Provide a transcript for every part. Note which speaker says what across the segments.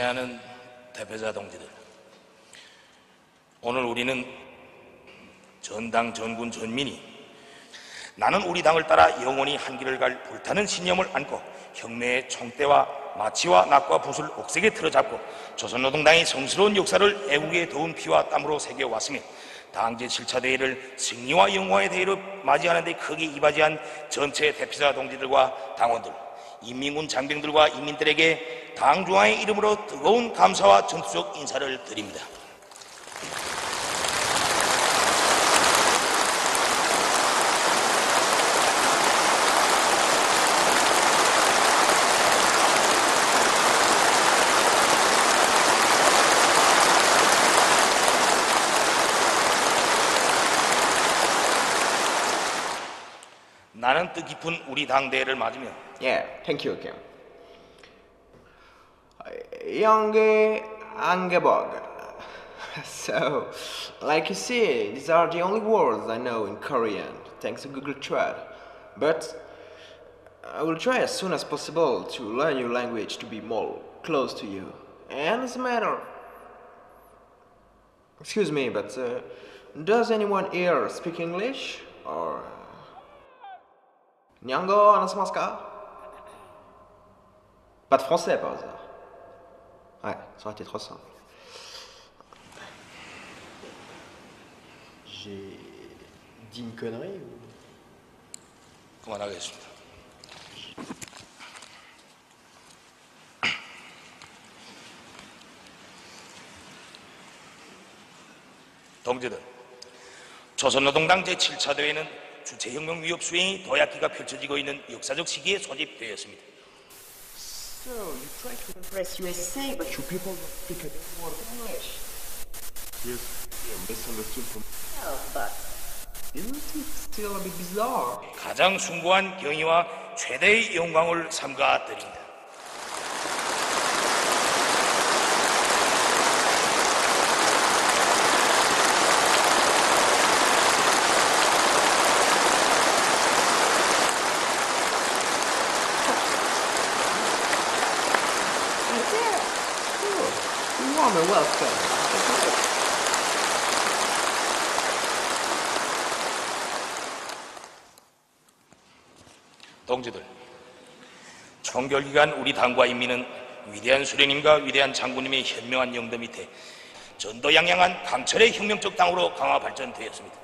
Speaker 1: 존경해하는 대표자 동지들, 오늘 우리는 전당, 전군, 전민이 나는 우리 당을 따라 영원히 한 길을 갈 불타는 신념을 안고 혁명의 총대와 마치와 낙과 붓을 옥색에 틀어잡고 조선노동당의 성스러운 역사를 애국의 더운 피와 땀으로 새겨왔으며 당제 7차 대회를 승리와 영광의 대회로 맞이하는 데 크게 이바지한 전체 대표자 동지들과 당원들, 인민군 장병들과 인민들에게 당 중앙의 이름으로 뜨거운 감사와 전투적 인사를 드립니다. 나는 뜻깊은 우리 당대회를 맞으며
Speaker 2: Yeah, thank you again. Young Angebog. So, like you see, these are the only words I know in Korean, thanks to Google Trad. But I will try as soon as possible to learn your language to be more close to you. And as a matter, excuse me, but does anyone here speak English? Or Nyango anasemaska? Pas de français par hasard. Ouais, ça aurait été trop simple. J'ai dit une connerie ou...
Speaker 1: 그만하겠습니다. 동지들, 조선노동당 제7차 대회는 주체혁명 위협 수행이 도약기가 펼쳐지고 있는 역사적 시기에 소집되었습니다.
Speaker 2: So, you try to impress USA, but you people don't speak a word of English.
Speaker 3: Yes, you misunderstood from...
Speaker 2: Yeah, but isn't it still a bit bizarre?
Speaker 1: 가장 숭고한 경의와 최대의 영광을 삼가 드립니다.
Speaker 2: Warm and welcome.
Speaker 1: 동지들, 총결기간 우리 당과 인민은 위대한 수령님과 위대한 장군님의 현명한 영도 밑에 전도양양한 강철의 혁명적 당으로 강화 발전되었습니다.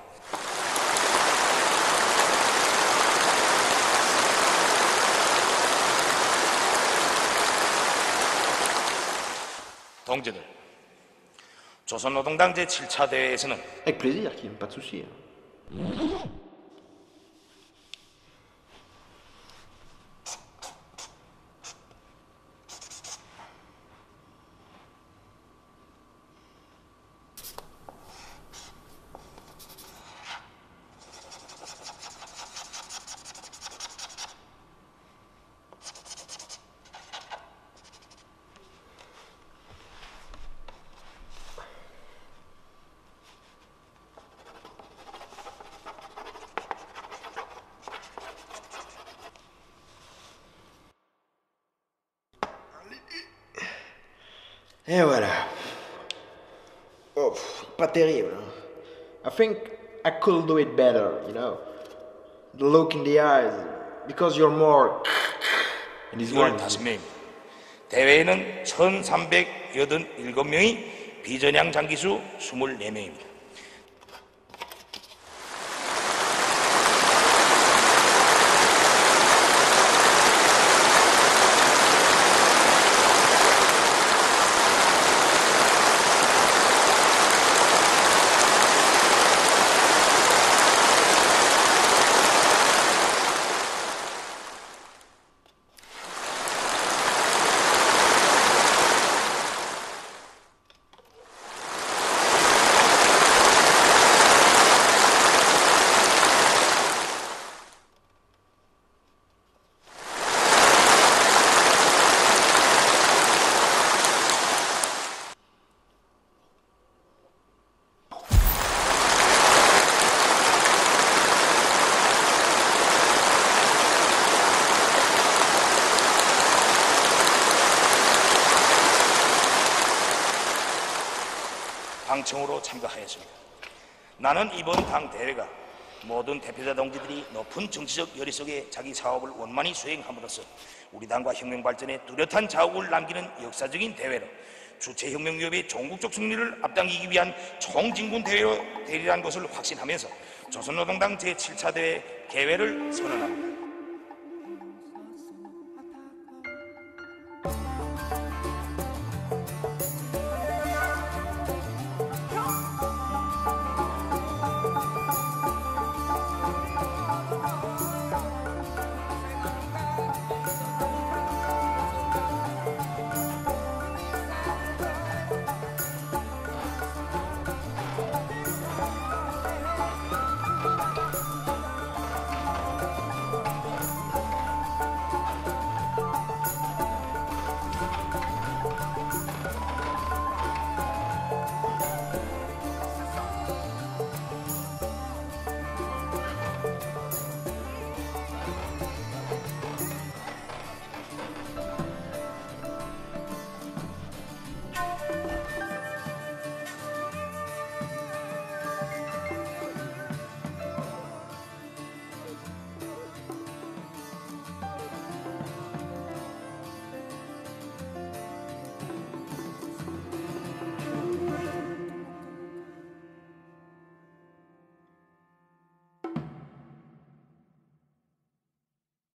Speaker 1: 동지들, 조선노동당 제7차 대회에서는
Speaker 2: Avec plaisir, Kim, pas de souci. Et voilà. Oh, pas terrible. I think I could do it better, you know. The look in the eyes, because you're more... And this one...
Speaker 1: 15명입니다. 대회에는 1387명의 비전향 장기수 24명입니다. 방청으로 참가하였습니다. 나는 이번 당 대회가 모든 대표자 동지들이 높은 정치적 열의 속에 자기 사업을 원만히 수행함으로써 우리 당과 혁명 발전에 뚜렷한 자국을 남기는 역사적인 대회로 주체혁명기업의 종국적 승리를 앞당기기 위한 총진군 대회로 되리라는 것을 확신하면서 조선노동당 제7차 대회 개회를 선언합니다.